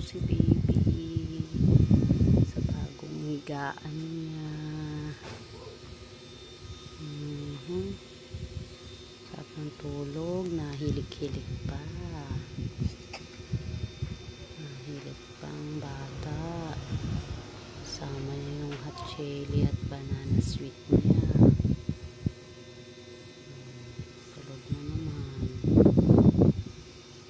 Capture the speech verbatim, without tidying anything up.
si baby sa bagong higaan niya. Mm-hmm. Sarap ng tulog, nahilig-hilig pa.